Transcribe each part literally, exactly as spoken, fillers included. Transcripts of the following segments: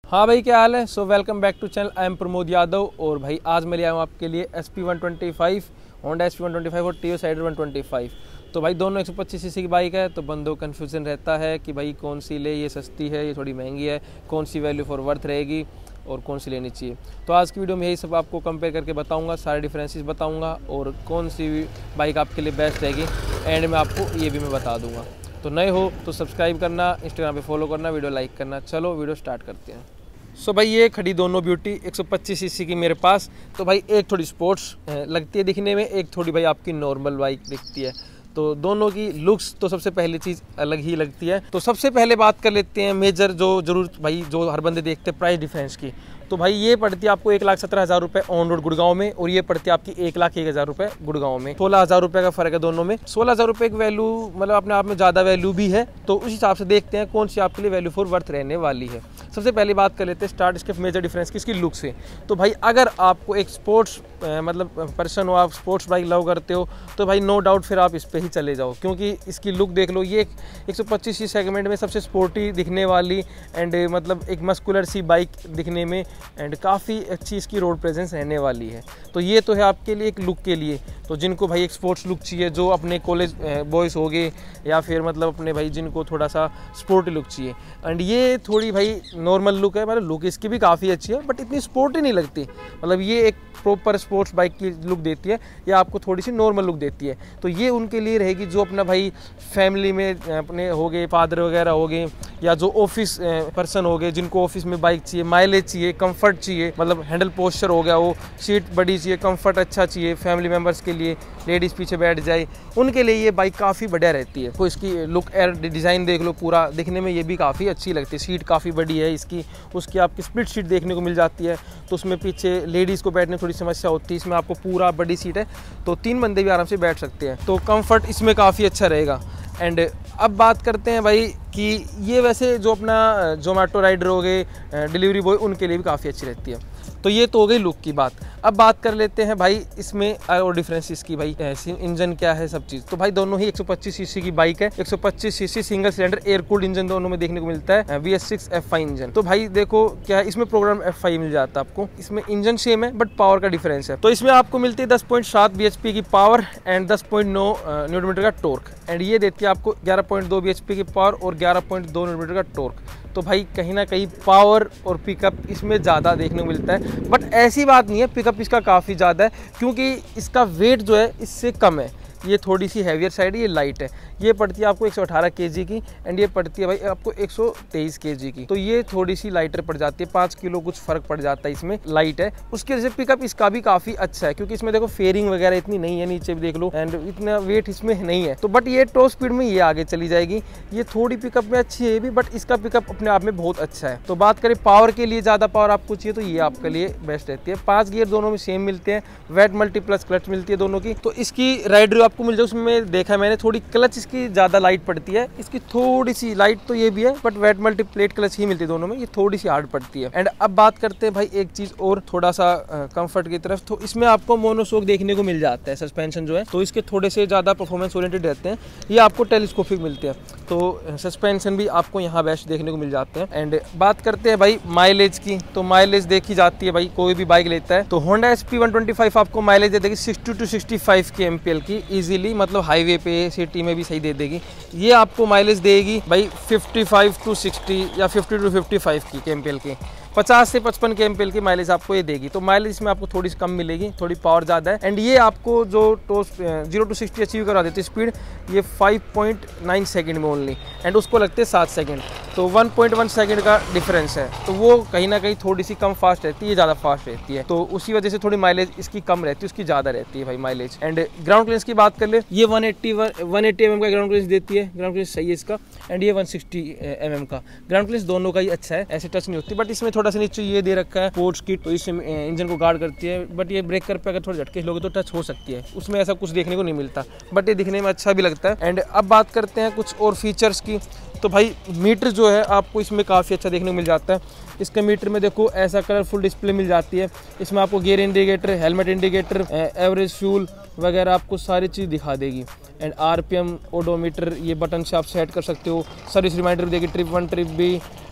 हाँ भाई, क्या हाल है। So welcome back to channel. I am Pramod Yadav. और भाई आज मैं ले आया हूँ आपके लिए S P one twenty five, Honda S P one twenty five और T V S Raider one twenty five. तो भाई दोनों एक सौ पच्चीस सीसी की बाइक है, तो बंदों को कन्फ्यूजन रहता है कि भाई कौन सी ले, ये सस्ती है, ये थोड़ी महंगी है, कौन सी वैल्यू फॉर वर्थ रहेगी और कौन सी लेनी चाहिए। तो आज की वीडियो में यही सब आपको कंपेयर करके बताऊंगा, सारे डिफरेंसेस बताऊंगा और कौन सी बाइक आपके लिए बेस्ट रहेगी। एंड में आपको ये भी मैं बता दूंगा। तो नए हो तो सब्सक्राइब करना, इंस्टाग्राम पे फॉलो करना, वीडियो लाइक करना। चलो वीडियो स्टार्ट करते हैं। सो so भाई ये खड़ी दोनों ब्यूटी एक सौ पच्चीस सीसी की मेरे पास। तो भाई एक थोड़ी स्पोर्ट्स लगती है दिखने में, एक थोड़ी भाई आपकी नॉर्मल बाइक दिखती है। तो दोनों की लुक्स तो सबसे पहली चीज़ अलग ही लगती है। तो सबसे पहले बात कर लेते हैं मेजर जो जरूर भाई जो हर बंदे देखते हैं, प्राइस डिफरेंस की। तो भाई ये पड़ती है आपको एक लाख सत्रह हज़ार रुपये ऑन रोड गुड़गांव में, और ये पड़ती है आपकी एक लाख एक हज़ार रुपये गुड़गांव में। सोलह हज़ार रुपये का फ़र्क है दोनों में। सोलह हज़ार रुपये की वैल्यू मतलब अपने आप में ज़्यादा वैल्यू भी है। तो उस हिसाब से देखते हैं कौन सी आपके लिए वैल्यू फॉर वर्थ रहने वाली है। सबसे पहले बात कर लेते हैं स्टार्ट इसके मेजर डिफरेंस की, इसकी लुक से। तो भाई अगर आपको एक स्पोर्ट्स मतलब पर्सन हो, आप स्पोर्ट्स बाइक लव करते हो, तो भाई नो डाउट फिर आप इस पर ही चले जाओ, क्योंकि इसकी लुक देख लो। ये एक सौ पच्चीस सी सेगमेंट में सबसे स्पोर्टी दिखने वाली एंड मतलब एक मस्कुलर सी बाइक दिखने में, एंड काफ़ी अच्छी इसकी रोड प्रेजेंस रहने वाली है। तो ये तो है आपके लिए एक लुक के लिए। तो जिनको भाई एक स्पोर्ट्स लुक चाहिए, जो अपने कॉलेज बॉयज़ हो गए या फिर मतलब अपने भाई जिनको थोड़ा सा स्पोर्टी लुक चाहिए, एंड ये थोड़ी भाई नॉर्मल लुक है। मतलब लुक इसकी भी काफ़ी अच्छी है, बट इतनी स्पोर्टी नहीं लगती। मतलब ये एक प्रॉपर स्पोर्ट्स बाइक की लुक देती है, या आपको थोड़ी सी नॉर्मल लुक देती है। तो ये उनके लिए रहेगी जो अपना भाई फैमिली में अपने हो गए, फादर वगैरह हो गए, या जो ऑफिस पर्सन हो गए, जिनको ऑफिस में बाइक चाहिए, माइलेज चाहिए, कंफर्ट चाहिए, मतलब हैंडल पोस्चर हो गया, वो सीट बड़ी चाहिए, कंफर्ट अच्छा चाहिए फैमिली मेम्बर्स के लिए, लेडीज़ पीछे बैठ जाए, उनके लिए ये बाइक काफ़ी बढ़िया रहती है। तो इसकी लुक एयर डिज़ाइन देख लो, पूरा दिखने में ये भी काफ़ी अच्छी लगती है। सीट काफ़ी बड़ी है इसकी, उसकी आपकी स्प्लिट सीट देखने को मिल जाती है। तो उसमें पीछे लेडीज़ को बैठने थोड़ी समस्या होती है, इसमें आपको पूरा बड़ी सीट है, तो तीन बंदे भी आराम से बैठ सकते हैं। तो कंफर्ट इसमें काफ़ी अच्छा रहेगा। एंड अब बात करते हैं भाई कि ये वैसे जो अपना जोमेटो राइडर हो गए, डिलीवरी बॉय, उनके लिए भी काफ़ी अच्छी रहती है। तो ये तो हो गई लुक की बात। अब बात कर लेते हैं भाई इसमें और डिफरेंसेस की, भाई इंजन क्या है, सब चीज़। तो भाई दोनों ही एक सौ पच्चीस सीसी की बाइक है। एक सौ पच्चीस CC single cylinder air cooled engine दोनों में देखने को मिलता है, V S six F five engine. तो भाई देखो क्या है, इसमें प्रोग्राम एफ फाइव मिल जाता है आपको। इसमें इंजन सेम है बट पावर का डिफरेंस है। तो इसमें आपको मिलती है दस पॉइंट सात बी एच पी की पावर एंड दस पॉइंट नौ न्यूटन मीटर का टॉर्क, एंड ये देती है आपको ग्यारह पॉइंट दो बी एच पी की पावर और ग्यारह पॉइंट दो न्यूटन मीटर का टॉर्क। तो भाई कहीं ना कहीं पावर और पिकअप इसमें ज़्यादा देखने को मिलता है, बट ऐसी बात नहीं है, पिकअप इसका काफ़ी ज़्यादा है, क्योंकि इसका वेट जो है इससे कम है। ये थोड़ी सी हैवियर साइड है, ये लाइट है। ये पड़ती है आपको एक सौ अठारह केजी की, एंड ये पड़ती है भाई आपको एक सौ तेईस केजी की। तो ये थोड़ी सी लाइटर पड़ जाती है, पाँच किलो कुछ फर्क पड़ जाता है इसमें, लाइट है। उसकी वजह से पिकअप इसका भी काफ़ी अच्छा है, क्योंकि इसमें देखो फेयरिंग वगैरह इतनी नहीं है, नीचे भी देख लो, एंड इतना वेट इसमें नहीं है। तो बट ये टॉप स्पीड में ये आगे चली जाएगी। ये थोड़ी पिकअप में अच्छी है भी, बट इसका पिकअप अपने आप में बहुत अच्छा है। तो बात करें पावर के लिए, ज़्यादा पावर आपको चाहिए तो ये आपके लिए बेस्ट रहती है। पाँच गियर दोनों में सेम मिलते हैं, वेट मल्टी प्लस क्लच मिलती है दोनों की। तो इसकी राइडर आपको मिल जाए, उसमें देखा है मैंने, थोड़ी क्लच इसकी ज़्यादा लाइट पड़ती है। इसकी थोड़ी सी लाइट तो ये भी है, but wet multi plate clutch ही मिलती है दोनों में, ये थोड़ी सी हार्ड पड़ती है। एंड अब बात करते हैं भाई एक चीज़ और थोड़ा सा कंफर्ट की तरफ। तो इसमें आपको मोनोशॉक देखने को मिल जाता है, सस्पेंशन जो है, तो इसके थोड़े से ज़्यादा परफॉर्मेंस ओरिएंटेड रहते हैं। ये आपको टेलीस्कोपिक मिलते हैं, तो सस्पेंशन भी आपको यहाँ बेस्ट देखने को मिल जाते हैं। एंड बात करते हैं भाई माइलेज की। तो माइलेज देखी जाती है भाई, कोई भी बाइक लेता है तो Honda S P one twenty five आपको माइलेज दे देगी sixty two sixty five K M P L की ईजिली, मतलब हाईवे पे, सिटी में भी सही दे देगी। ये आपको माइलेज देगी भाई पचपन टू साठ या पचास टू पचपन की के एम पी एल की, पचास से पचपन के एम पी एल की माइलेज आपको ये देगी। तो माइलेज में आपको थोड़ी सी कम मिलेगी, थोड़ी पावर ज़्यादा है। एंड ये आपको जो टोस जीरो टू सिक्सटी अचीव करा देती है स्पीड, ये फाइव पॉइंट नाइन सेकंड में ओनली, एंड उसको लगते हैं सात सेकंड। तो वन पॉइंट वन सेकंड का डिफरेंस है। तो वो कहीं ना कहीं थोड़ी सी कम फास्ट रहती है, ये ज़्यादा फास्ट रहती है। तो उसी वजह से थोड़ी माइलेज इसकी कम रहती है, उसकी ज़्यादा रहती है भाई माइलेज। एंड ग्राउंड क्लियरेंस की बात कर ले, ये one eighty one eighty M M का ग्राउंड क्लियरेंस देती है, ग्राउंड क्लियरेंस सही है इसका। एंड ये वन सिक्सटी एम एम का ग्राउंड क्लियरेंस, दोनों का ही अच्छा है, ऐसे टच नहीं होती। बट इसमें थोड़ा सा नीचे ये दे रखा है स्पोर्ट्स किट, तो इससे इंजन को गार्ड करती है। बट ये ब्रेकर पे अगर थोड़े झटके लोगे तो टच हो सकती है, उसमें ऐसा कुछ देखने को नहीं मिलता, बट ये दिखने में अच्छा भी लगता है। एंड अब बात करते हैं कुछ और फीचर्स की। तो भाई मीटर जो है आपको इसमें काफ़ी अच्छा देखने को मिल जाता है। इसके मीटर में देखो ऐसा कलरफुल डिस्प्ले मिल जाती है। इसमें आपको gear indicator, helmet indicator, average fuel वगैरह आपको सारी चीज़ दिखा देगी। एंड आरपीएम, ओडोमीटर, ये बटन से आप सेट कर सकते हो। सर्विस रिमाइंडर भी देगी, ट्रिप वन ट्रिप भी,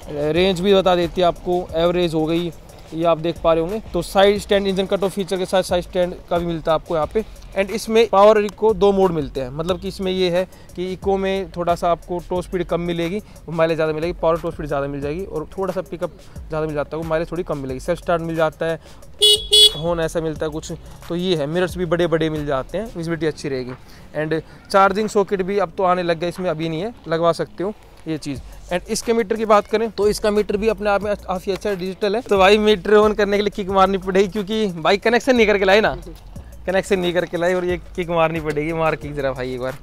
रेंज भी बता देती है आपको, एवरेज हो गई, ये आप देख पा रहे होंगे। तो side stand engine cut off feature के साथ साइड स्टैंड का भी मिलता है आपको यहाँ पे। एंड इसमें पावर इको दो मोड मिलते हैं, मतलब कि इसमें ये है कि इको में थोड़ा सा आपको टॉप स्पीड कम मिलेगी, माइलेज ज़्यादा मिलेगी, पावर टॉप स्पीड ज़्यादा मिल जाएगी, और थोड़ा सा पिकअप ज़्यादा मिल जाता है, वो माइलेज थोड़ी कम मिलेगी। सेल्फ स्टार्ट मिल जाता है, हॉर्न ऐसा मिलता है कुछ, तो ये है। मिरर्स भी बड़े बड़े मिल जाते हैं, विजिबिलिटी अच्छी रहेगी। एंड चार्जिंग सॉकेट भी अब तो आने लग गया, इसमें अभी नहीं है, लगवा सकते हो ये चीज़। एंड इसके मीटर की बात करें तो इसका मीटर भी अपने आप में काफ़ी अच्छा डिजिटल है। तो भाई मीटर ऑन करने के लिए किक मारनी पड़ेगी, क्योंकि भाई कनेक्शन नहीं करके लाए ना, कनेक्शन नहीं करके लाए, और ये किक मारनी पड़ेगी। मार किक जरा भाई एक बार।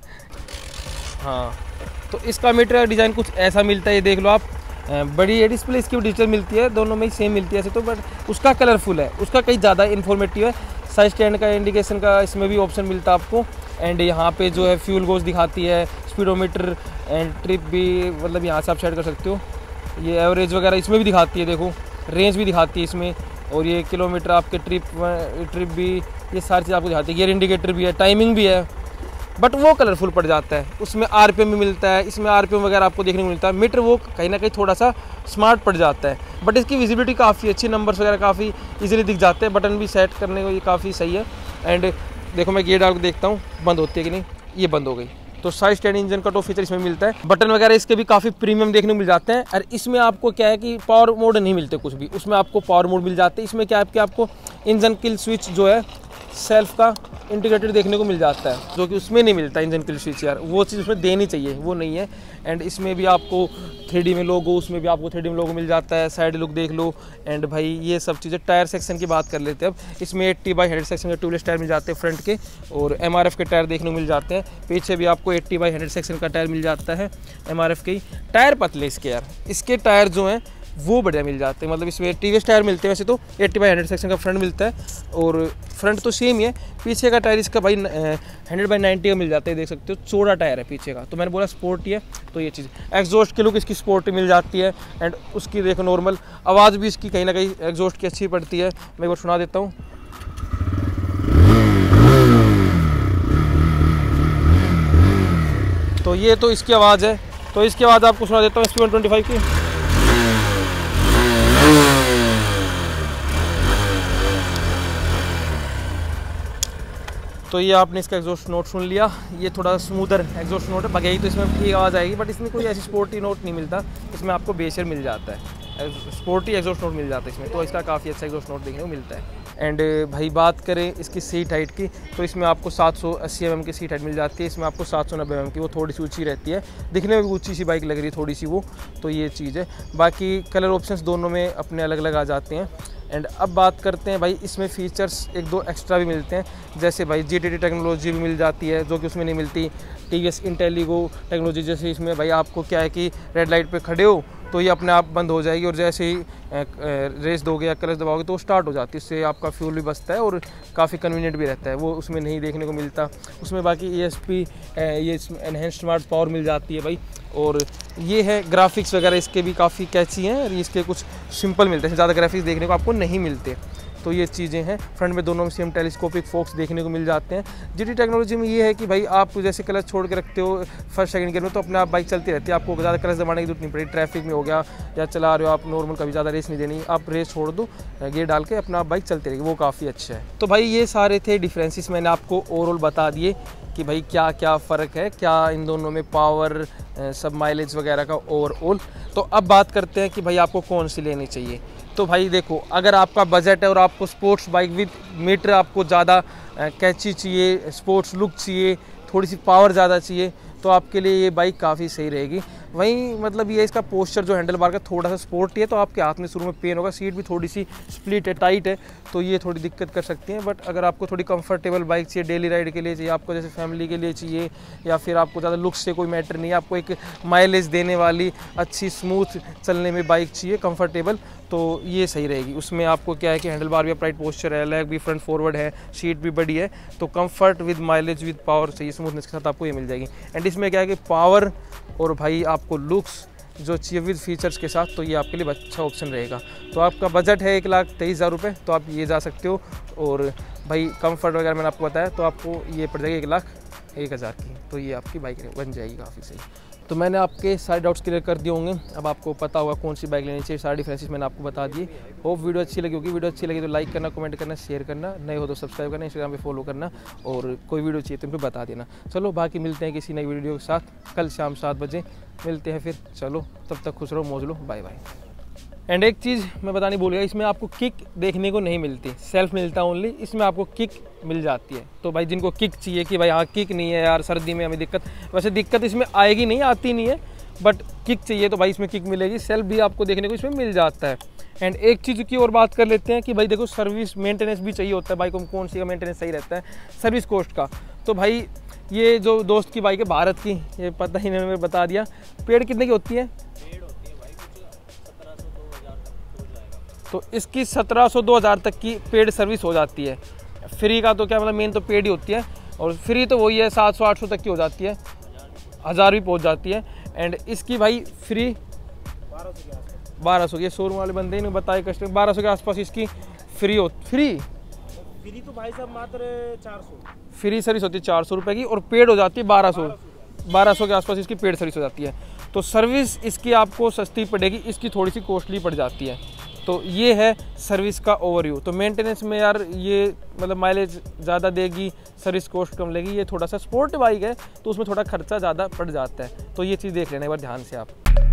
हाँ, तो इसका मीटर का डिज़ाइन कुछ ऐसा मिलता है, ये देख लो आप। बड़ी है डिस्प्ले, इसकी भी डिजिटल मिलती है, दोनों में ही सेम मिलती है ऐसे तो, बट उसका कलरफुल है, उसका कहीं ज़्यादा इन्फॉर्मेटिव है। साइड स्टैंड का इंडिकेशन का इसमें भी ऑप्शन मिलता है आपको। एंड यहाँ पे जो है फ्यूल गोज दिखाती है, स्पीडोमीटर एंड ट्रिप भी, मतलब यहाँ से आप सेट कर सकते हो। ये एवरेज वगैरह इसमें भी दिखाती है, देखो रेंज भी दिखाती है इसमें, और ये किलोमीटर आपके ट्रिप ट्रिप भी, ये सारी चीज़ आपको दिखाती है। गियर इंडिकेटर भी है, टाइमिंग भी है, बट वो कलरफुल पड़ जाता है। उसमें आरपीएम भी मिलता है, इसमें आरपीएम वगैरह आपको देखने को मिलता है। मीटर वो कहीं ना कहीं थोड़ा सा स्मार्ट पड़ जाता है, बट इसकी विजिबिलिटी काफ़ी अच्छी, नंबर्स वगैरह काफ़ी इजीली दिख जाते हैं। बटन भी सेट करने को ये काफ़ी सही है। एंड देखो मैं गियर डाल के देखता हूँ बंद होती है कि नहीं, ये बंद हो गई। तो side stand engine cut off feature इसमें मिलता है। बटन वगैरह इसके भी काफ़ी प्रीमियम देखने को मिल जाते हैं। और इसमें आपको क्या है कि पावर मोड नहीं मिलते कुछ भी, उसमें आपको पावर मोड मिल जाते हैं। इसमें क्या है कि आपको इंजन किल स्विच जो है सेल्फ का इंटीग्रेटेड देखने को मिल जाता है, जो कि उसमें नहीं मिलता इंजन किल स्विच यार, वो चीज़ उसमें देनी चाहिए, वो नहीं है। एंड इसमें भी आपको थ्री डी में लोगो, उसमें भी आपको थ्री डी में लोगो मिल जाता है। साइड लुक देख लो। एंड भाई ये सब चीज़ें। टायर सेक्शन की बात कर लेते हैं अब। इसमें एट्टी बाई हंड्रेड सेक्शन के ट्यूबलेस टायर मिल जाते हैं फ्रंट के, और एम आर एफ के टायर देखने को मिल जाते हैं। पीछे भी आपको एट्टी बाई हंड्रेड सेक्शन का टायर मिल जाता है, एम आर एफ के ही। टायर पतले इसके यार, इसके टायर जो हैं वो बढ़िया मिल जाते हैं, मतलब इसमें टीवीएस टायर मिलते हैं वैसे तो। एट्टी बाई हंड्रेड सेक्शन का फ्रंट मिलता है, और फ्रंट तो सेम ही है। पीछे का टायर इसका भाई हंड्रेड बाई नाइन्टी का मिल जाता है, देख सकते हो, चौड़ा टायर है पीछे का। तो मैंने बोला स्पोर्टी है, तो ये चीज़। एग्जॉस्ट की लुक इसकी स्पोर्टी मिल जाती है। एंड उसकी देखो नॉर्मल आवाज़ भी इसकी कहीं ना कहीं एग्जॉस्ट की अच्छी पड़ती है। मैं एक बार सुना देता हूँ। तो ये तो इसकी आवाज़ है। तो इसके बाद आपको सुना देता हूँ S P one twenty five की। तो ये आपने इसका एग्जॉस्ट नोट सुन लिया, ये थोड़ा स्मूदर एग्जॉस्ट नोट है। बगैई तो इसमें ठीक आवाज़ आएगी, बट इसमें कोई ऐसी स्पोर्टी नोट नहीं मिलता, इसमें आपको बेसर मिल जाता है, स्पोर्टी एग्जॉस्ट नोट मिल जाता है इसमें। तो इसका काफ़ी अच्छा एग्जॉस्ट नोट देखने को मिलता है। एंड भाई बात करें इसकी सीट हाइट की, तो इसमें आपको सात सौ अस्सी एम एम की सीट हाइट मिल जाती है। इसमें आपको सात सौ नब्बे एम एम की, वो थोड़ी सी ऊँची रहती है, दिखने में भी ऊँची सी बाइक लग रही है थोड़ी सी वो। तो ये चीज़ है। बाकी कलर ऑप्शंस दोनों में अपने अलग अलग आ जाते हैं। एंड अब बात करते हैं भाई इसमें फ़ीचर्स एक दो एक्स्ट्रा भी मिलते हैं, जैसे भाई जी टी टी टेक्नोलॉजी भी मिल जाती है, जो कि उसमें नहीं मिलती। T V S Intelligo technology, जैसे इसमें भाई आपको क्या है कि रेड लाइट पे खड़े हो तो ये अपने आप बंद हो जाएगी, और जैसे ही रेस दोगे या क्लच दबाओगे तो वो स्टार्ट हो जाती है। इससे आपका फ्यूल भी बचता है और काफ़ी कन्वीनियंट भी रहता है, वो उसमें नहीं देखने को मिलता। उसमें बाकी ई एस पी, ये एनहेंस्ड स्मार्ट पावर मिल जाती है भाई। और ये है ग्राफिक्स वगैरह इसके भी काफ़ी कैची हैं, और इसके कुछ सिंपल मिलते हैं, ज़्यादा ग्राफिक्स देखने को आपको नहीं मिलते। तो ये चीज़ें हैं। फ्रंट में दोनों में सेम टेलीस्कोपिक फोक्स देखने को मिल जाते हैं। जीटी टेक्नोलॉजी में ये है कि भाई आप जैसे क्लच छोड़ के रखते हो फर्स्ट सेकंड गियर में, तो अपने आप बाइक चलती रहती है, आपको ज़्यादा क्लच दबाने की जरूरत नहीं पड़ेगी। ट्रैफिक में हो गया या चला रहे हो आप नॉर्मल, कभी ज़्यादा रेस नहीं देनी, आप रेस छोड़ दो, गियर डाल के अपना आप बाइक चलती रहेगी, वो काफ़ी अच्छा है। तो भाई ये सारे थे डिफरेंसेस, मैंने आपको ओवरऑल बता दिए कि भाई क्या क्या फ़र्क है, क्या इन दोनों में पावर, सब माइलेज वगैरह का ओवरऑल। तो अब बात करते हैं कि भाई आपको कौन सी लेनी चाहिए। तो भाई देखो, अगर आपका बजट है और आपको स्पोर्ट्स बाइक विद मीटर आपको ज़्यादा कैची चाहिए, स्पोर्ट्स लुक चाहिए, थोड़ी सी पावर ज़्यादा चाहिए, तो आपके लिए ये बाइक काफ़ी सही रहेगी। वहीं मतलब ये इसका पोस्चर जो हैंडल बार का थोड़ा सा स्पोर्टी है, तो आपके हाथ में शुरू में पेन होगा। सीट भी थोड़ी सी स्प्लिट है, टाइट है, तो ये थोड़ी दिक्कत कर सकती हैं। बट अगर आपको थोड़ी कंफर्टेबल बाइक चाहिए, डेली राइड के लिए चाहिए, आपको जैसे फैमिली के लिए चाहिए, या फिर आपको ज़्यादा लुक्स से कोई मैटर नहीं है, आपको एक माइलेज देने वाली अच्छी स्मूथ चलने में बाइक चाहिए कंफर्टेबल, तो ये सही रहेगी। उसमें आपको क्या है कि हैंडल बार भी अपराइट पोस्चर है, लेग भी फ्रंट फॉरवर्ड है, सीट भी बड़ी है, तो comfort with mileage with power चाहिए, स्मूथनेस के साथ आपको ये मिल जाएगी। एंड इसमें क्या है कि पावर और भाई आपको लुक्स जो चाहिए विद फीचर्स के साथ, तो ये आपके लिए अच्छा ऑप्शन रहेगा। तो आपका बजट है एक लाख तेईस हज़ार रुपये, तो आप ये जा सकते हो। और भाई कंफर्ट वगैरह मैंने आपको बताया, तो आपको ये पड़ जाएगी एक लाख एक हज़ार की, तो ये आपकी बाइक बन जाएगी काफ़ी सही। तो तो मैंने आपके सारे डाउट्स क्लियर कर दिए होंगे। अब आपको पता होगा कौन सी बाइक लेनी चाहिए, सारे डिफरेंसेस मैंने आपको बता दिए। होप वीडियो अच्छी लगी होगी। वीडियो अच्छी लगी तो लाइक करना, कमेंट करना, शेयर करना, नए हो तो सब्सक्राइब करना, इंस्टाग्राम पे फॉलो करना, और कोई वीडियो चाहिए तो मुझे बता देना। चलो बाकी मिलते हैं किसी नई वीडियो के साथ कल शाम सात बजे मिलते हैं फिर। चलो तब तक खुश रहो, मौज लो, बाय बाय। एंड एक चीज़ मैं बतानी भूल गया, इसमें आपको किक देखने को नहीं मिलती, सेल्फ मिलता है ओनली। इसमें आपको किक मिल जाती है। तो भाई जिनको किक चाहिए कि भाई हाँ किक नहीं है यार, सर्दी में हमें दिक्कत, वैसे दिक्कत इसमें आएगी नहीं, आती नहीं है, बट किक चाहिए तो भाई इसमें किक मिलेगी। सेल्फ भी आपको देखने को इसमें मिल जाता है। एंड एक चीज़ की और बात कर लेते हैं कि भाई देखो सर्विस मेंटेनेंस भी चाहिए होता है बाइक को, कौन सी का मेंटेनेंस सही रहता है सर्विस कॉस्ट का। तो भाई ये जो दोस्त की बाइक है भारत की, ये पता ही इन्होंने बता दिया। पेड़ कितने की होती है? तो इसकी सत्रह सौ दो हज़ार तक की पेड सर्विस हो जाती है। फ्री का तो क्या मतलब, मेन तो पेड ही होती है, और फ्री तो वही है सात सौ आठ सौ तक की हो जाती है, हज़ार भी पहुंच जाती है। एंड इसकी भाई फ्री बारह सौ की, शोरूम वाले बंदे ने बताया कस्टमर बारह सौ के आसपास इसकी फ्री हो फ्री फ्री तो भाई साहब मात्र चार सौ फ्री सर्विस होती है चार सौ रुपये की, और पेड हो जाती है बारह सौ बारह सौ के आसपास इसकी पेड सर्विस हो जाती है। तो सर्विस इसकी आपको सस्ती पड़ेगी, इसकी थोड़ी सी कॉस्टली पड़ जाती है। तो ये है सर्विस का ओवरव्यू। तो मेंटेनेंस में यार ये मतलब माइलेज ज़्यादा देगी, सर्विस कॉस्ट कम लेगी, ये थोड़ा सा स्पोर्ट बाइक है तो उसमें थोड़ा खर्चा ज़्यादा पड़ जाता है। तो ये चीज़ देख लेना एक बार ध्यान से आप।